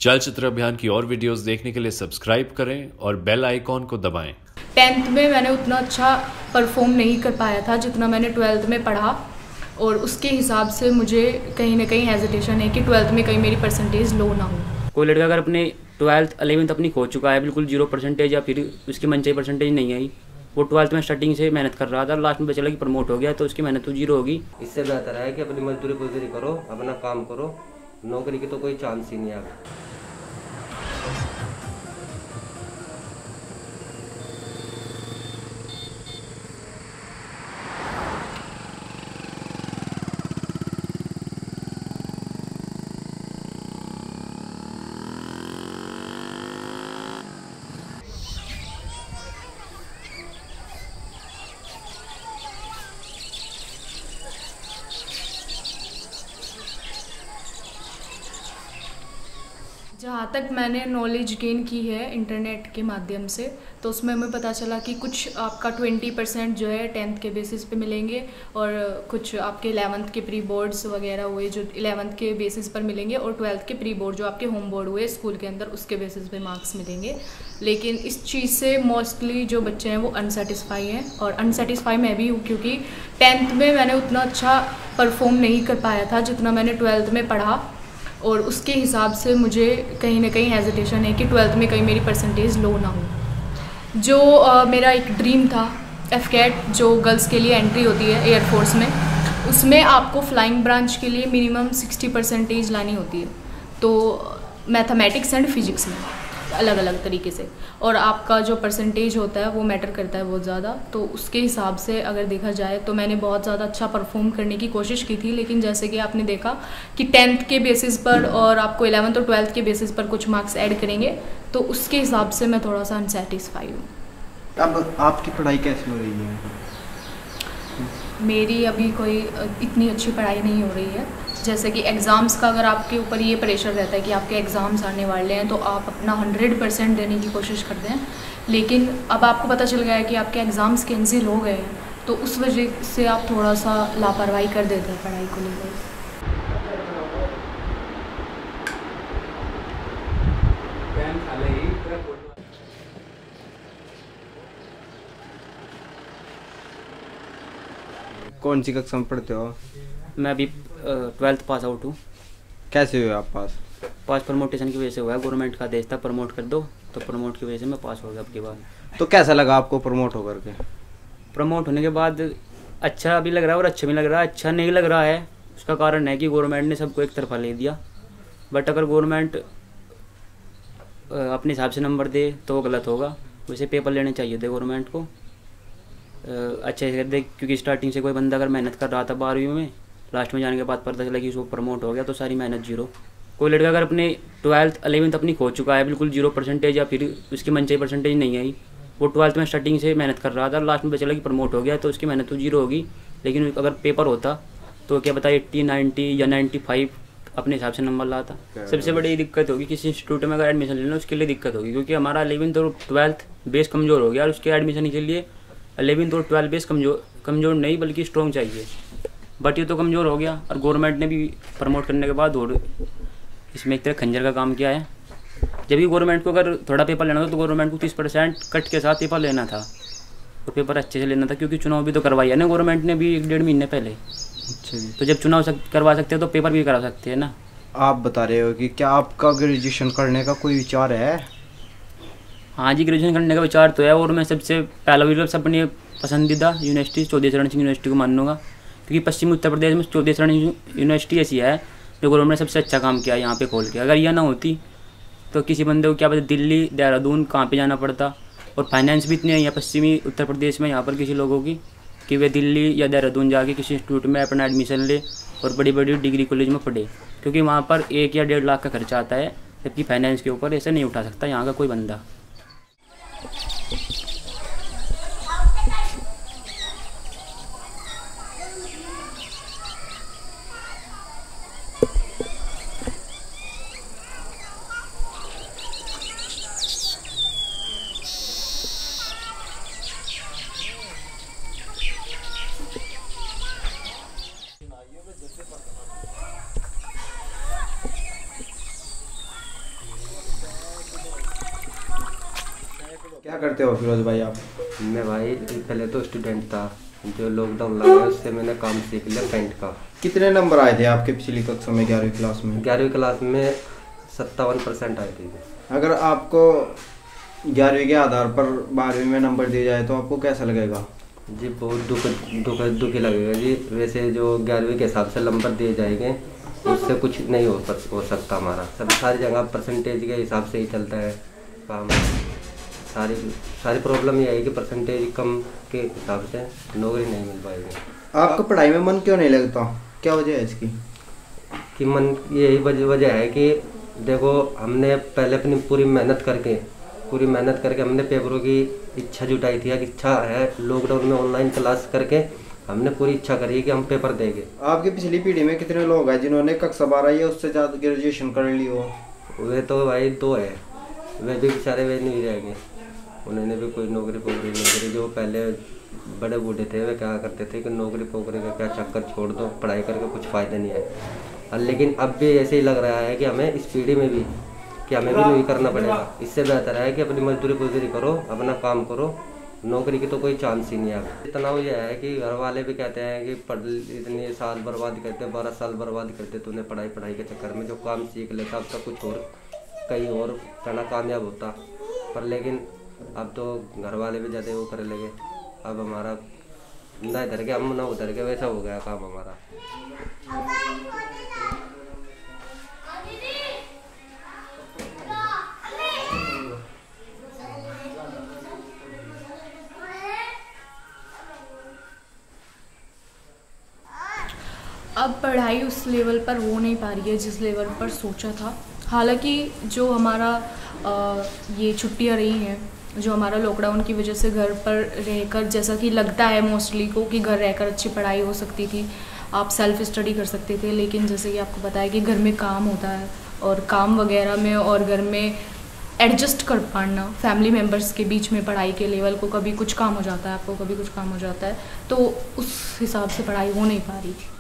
चलचित्र अभियान की और वीडियोस देखने के लिए सब्सक्राइब करें और बेल आइकॉन को दबाएं। 10th में मैंने उतना अच्छा परफॉर्म नहीं कर पाया था जितना मैंने 12th में पढ़ा, और उसके हिसाब से मुझे कहीं ना कहीं हेजिटेशन है कि 12th में कहीं मेरी परसेंटेज लो ना हो। कोई लड़का अगर अपने 12th 11th अपनी खो चुका है, बिल्कुल 0% या फिर उसकी मनचाही परसेंटेज नहीं आई, वो 12th में स्टार्टिंग से मेहनत कर रहा था, लास्ट में पता चला कि प्रमोट हो गया, तो उसकी मेहनत तो जीरो होगी। इससे बेहतर है कि अपनी मजदूरी पूरी करो, अपना काम करो, नौकरी की तो कोई चांस ही नहीं है। जहाँ तक मैंने नॉलेज गेन की है इंटरनेट के माध्यम से, तो उसमें हमें पता चला कि कुछ आपका 20% जो है 10th के बेसिस पे मिलेंगे, और कुछ आपके 11th के प्री बोर्ड्स वगैरह हुए जो 11th के बेसिस पर मिलेंगे, और 12th के प्री बोर्ड जो आपके होम बोर्ड हुए स्कूल के अंदर उसके बेसिस पे मार्क्स मिलेंगे। लेकिन इस चीज़ से मोस्टली जो बच्चे हैं वो अनसेटिस्फाई हैं, और अनसेटिस्फाई मैं भी हूँ, क्योंकि 10th में मैंने उतना अच्छा परफॉर्म नहीं कर पाया था जितना मैंने 12th में पढ़ा, और उसके हिसाब से मुझे कहीं ना कहीं हेजिटेशन है कि 12th में कहीं मेरी परसेंटेज लो ना हो। जो मेरा एक ड्रीम था FCAT, जो गर्ल्स के लिए एंट्री होती है एयरफोर्स में, उसमें आपको फ्लाइंग ब्रांच के लिए मिनिमम 60% लानी होती है, तो मैथमेटिक्स एंड फिजिक्स में अलग अलग तरीके से, और आपका जो परसेंटेज होता है वो मैटर करता है बहुत ज़्यादा। तो उसके हिसाब से अगर देखा जाए तो मैंने बहुत ज़्यादा अच्छा परफॉर्म करने की कोशिश की थी, लेकिन जैसे कि आपने देखा कि 10th के बेसिस पर और आपको 11th और 12th के बेसिस पर कुछ मार्क्स ऐड करेंगे, तो उसके हिसाब से मैं थोड़ा सा अनसेटिस्फाई हूँ। अब आपकी पढ़ाई कैसी हो रही है? मेरी अभी कोई इतनी अच्छी पढ़ाई नहीं हो रही है। जैसे कि एग्ज़ाम्स का अगर आपके ऊपर ये प्रेशर रहता है कि आपके एग्ज़ाम्स आने वाले हैं, तो आप अपना 100% देने की कोशिश करते हैं, लेकिन अब आपको पता चल गया है कि आपके एग्ज़ाम्स कैंसिल हो गए हैं, तो उस वजह से आप थोड़ा सा लापरवाही कर देते हैं पढ़ाई को लेकर। कौन सी कक्षा में पढ़ते हो? मैं अभी 12th पास आउट हूँ। कैसे हुए आप पास? प्रमोटेशन की वजह से हुआ है, गवर्नमेंट का आदेश था प्रमोट कर दो, तो प्रमोट की वजह से मैं पास हो गया। अब के बाद तो कैसा लगा आपको प्रमोट होकर के? प्रमोट होने के बाद अच्छा भी लग रहा है और अच्छा भी लग रहा है। अच्छा नहीं लग रहा है, उसका कारण है कि गवर्नमेंट ने सबको एक तरफा ले दिया, बट अगर गवर्नमेंट अपने हिसाब से नंबर दे तो वो गलत होगा। वैसे पेपर लेने चाहिए थे गवर्नमेंट को अच्छे से दे, क्योंकि स्टार्टिंग से कोई बंदा अगर मेहनत कर रहा था 12वीं में, लास्ट में जाने के बाद पता चला कि उसको प्रमोट हो गया, तो सारी मेहनत जीरो। कोई लड़का अगर अपने 12th 11th अपनी खो चुका है, बिल्कुल 0% या फिर उसकी मनचाही परसेंटेज नहीं आई, वो 12th में स्टार्टिंग से मेहनत कर रहा था, लास्ट में पता चला कि प्रमोट हो गया, तो उसकी मेहनत तो जीरो होगी। लेकिन अगर पेपर होता तो क्या पता 80 90 या 95 अपने हिसाब से नंबर लाता। सबसे बड़ी दिक्कत होगी किसी इंस्टीट्यूट में अगर एडमिशन लेना, उसके लिए दिक्कत होगी, क्योंकि हमारा 11th और 12th बेस कमज़ोर हो गया, और उसके एडमिशन के लिए 11th और 12th बेस कमज़ोर नहीं बल्कि स्ट्रॉन्ग चाहिए, बट ये तो कमज़ोर हो गया। और गवर्नमेंट ने भी प्रमोट करने के बाद और इसमें एक तरह खंजर का काम किया है। जब भी गवर्नमेंट को अगर थोड़ा पेपर लेना था तो गवर्नमेंट को 30% कट के साथ पेपर लेना था, और पेपर अच्छे से लेना था, क्योंकि चुनाव भी तो करवाई है ना गवर्नमेंट ने भी 1-1.5 महीने पहले। अच्छा जी। तो जब चुनाव करवा सकते हैं तो पेपर भी करा सकते हैं ना। आप बता रहे हो कि क्या आपका ग्रेजुएशन करने का कोई विचार है? हाँ जी, ग्रेजुएशन करने का विचार तो है, और मैं सबसे पहला विकल्प अपनी पसंदीदा यूनिवर्सिटी चौधरी चरण सिंह यूनिवर्सिटी को मानूंगा, क्योंकि पश्चिमी उत्तर प्रदेश में चौधरी चरण यूनिवर्सिटी ऐसी है जो गवर्नमेंट ने सबसे अच्छा काम किया यहाँ पे खोल के। अगर यह ना होती तो किसी बंदे को क्या पता दिल्ली देहरादून कहाँ पे जाना पड़ता, और फाइनेंस भी इतनी है यहाँ पश्चिमी उत्तर प्रदेश में यहाँ पर किसी लोगों की कि वे दिल्ली या देहरादून जाके किसी इंस्टीट्यूट में अपना एडमिशन ले और बड़ी बड़ी डिग्री कॉलेज में पढ़े, क्योंकि वहाँ पर 1 या 1.5 लाख का खर्चा आता है, जबकि फाइनेंस के ऊपर ऐसे नहीं उठा सकता यहाँ का कोई बंदा। क्या करते हो फिरोज भाई आप? मैं भाई पहले तो स्टूडेंट था, जो लॉकडाउन लगा उससे मैंने काम सीख लिया पेंट का। कितने नंबर आए थे आपके पिछली कक्षा में 11वीं क्लास में? 11वीं क्लास में 57% आए थे। अगर आपको 11वीं के आधार पर 12वीं में नंबर दिए जाए तो आपको कैसा लगेगा? जी बहुत दुखी लगेगा जी। वैसे जो 11वीं के हिसाब से नंबर दिए जाएंगे उससे कुछ नहीं हो सकता हमारा। सब सारी जगह परसेंटेज के हिसाब से ही चलता है काम। सारी प्रॉब्लम ये है कि परसेंटेज कम के हिसाब से नौकरी नहीं मिल पाएगी। आपको पढ़ाई में मन क्यों नहीं लगता? क्या वजह है इसकी? कि मन यही वजह है कि देखो, हमने पहले अपनी पूरी मेहनत करके हमने पेपरों की इच्छा जुटाई थी। इच्छा है लॉकडाउन में ऑनलाइन क्लास करके हमने पूरी इच्छा करी कि हम पेपर देंगे। आपकी पिछली पीढ़ी में कितने लोग हैं जिन्होंने कक्षा 12 या उससे ज़्यादा ग्रेजुएशन कर ली हो? वे तो भाई 2 है, वे भी बेचारे वे नहीं रहेंगे। उन्होंने भी कोई नौकरी पोकरी नहीं करी। जो पहले बड़े बूढ़े थे वे क्या करते थे कि नौकरी पोकरी का क्या चक्कर छोड़ दो, पढ़ाई करके कुछ फ़ायदा नहीं है। लेकिन अब भी ऐसे ही लग रहा है कि हमें इस पीढ़ी में भी कि हमें भी नहीं करना पड़ेगा। इससे बेहतर है कि अपनी मजदूरी करो, अपना काम करो। नौकरी की तो कोई चांस ही नहीं है। तनाव यह है कि घर वाले भी कहते हैं कि इतने साल बर्बाद करते, 12 साल बर्बाद करते तूने पढ़ाई के चक्कर में। जो काम सीख लेता अब तक कुछ और कहीं और करना कामयाब होता। पर लेकिन अब तो घर वाले भी ज़्यादा वो करने लगे। अब हमारा ना इधर के हम ना उधर के वैसा हो गया काम हमारा। अब पढ़ाई उस लेवल पर हो नहीं पा रही है जिस लेवल पर सोचा था। हालांकि जो हमारा ये छुट्टियां रही हैं, जो हमारा लॉकडाउन की वजह से घर पर रहकर, जैसा कि लगता है मोस्टली को कि घर रहकर अच्छी पढ़ाई हो सकती थी, आप सेल्फ स्टडी कर सकते थे। लेकिन जैसे कि आपको पता है कि घर में काम होता है और काम वगैरह में और घर में एडजस्ट कर पाना फैमिली मेम्बर्स के बीच में पढ़ाई के लेवल को, कभी कुछ काम हो जाता है आपको, कभी कुछ काम हो जाता है, तो उस हिसाब से पढ़ाई हो नहीं पा रही थी।